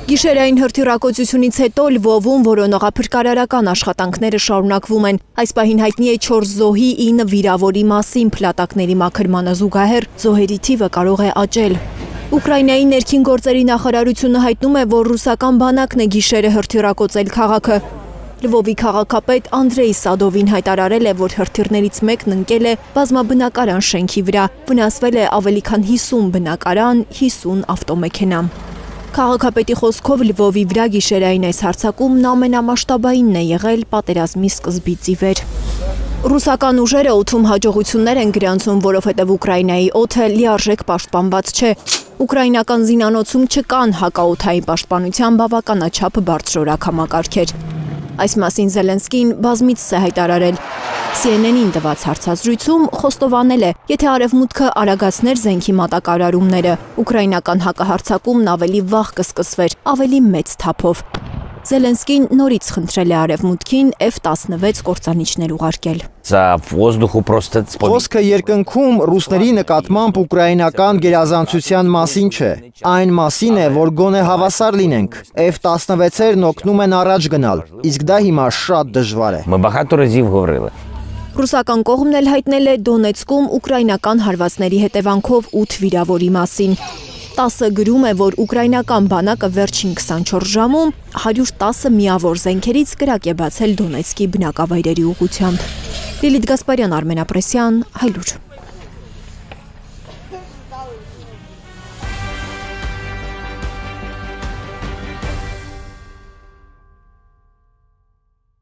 Գիշերային հրթիռակոծությունից հետո Լվովում որոնողափրկարարական աշխատանքները շարունակվում են։ Այս պահին հայտնի է 4 զոհի 9 վիրավորի մասին, փլատակների մաքրմանը զուգահեռ զոհերի թիվը կարող է աճել։ Ուկրաինայի ներքին գործերի նախարարությունը հայտնում է, որ ռուսական բանակն է գիշերը հրթիռակոծել քաղաքը։ Լվովի քաղաքապետ Անդրեյ Սադովին հայտարարել է, որ հրթիռներից մեկն ընկել է բազմաբնակարան շենքի վրա։ Վնասվել է ավելի քան 50 բնակարան, 50 ավտոմեքենա։ Քաղաքապետի խոսքով Լվովի վրա գիշերային այս հարձակումն ամենամասշտաբայինն է եղել պատերազմի սկզբից ի վեր։ Ռուսական ուժերը օդում հաջողություններ են գրանցում, որովհետև Ուկրաինայի օդը լիարժեք պաշտպանված չէ։ Ուկրաինական զինանոցում չկան հակաօդային պաշտպանության բավականաչափ բարձրորակ համակարգեր։ Այս մասին Զելենսկին բազմիցս է հայտարարել։ CNN-ին տված հարցազրույցում խոստովանել է, եթե Արևմուտքը արագացներ զենքի մատակարարումները, ուկրաինական հակահարձակումն ավելի վաղ կսկսվեր, ավելի մեծ թափով։ Զելենսկին նորից խնդրել է Արևմուտքին F-16 կործանիչներ ուղարկել։ Խոսքը երկնքում ռուսների նկատմամբ ուկրաինական գերազանցության մասին չէ, այն մասին է, որ գոնե հավասար լինենք։ F-16-երն օգնում են առաջ գնալ, իսկ դա հիմա շատ դժվար է։ Ռուսական կողմն էլ հայտնել է Դոնեցկում ուկրաինական հարվածների հետևանքով 8 վիրավորի մասին։ ՏԱՍՍ-ը գրում է, որ ուկրաինական բանակը վերջին 24 ժամում 110 միավոր զենքերից կրակ է բացել Դոնեցկի բնակավայրերի ուղղությամբ։ Լիլիթ Գասպարյան, Արմեն Ապրեսյան, Հայլուր։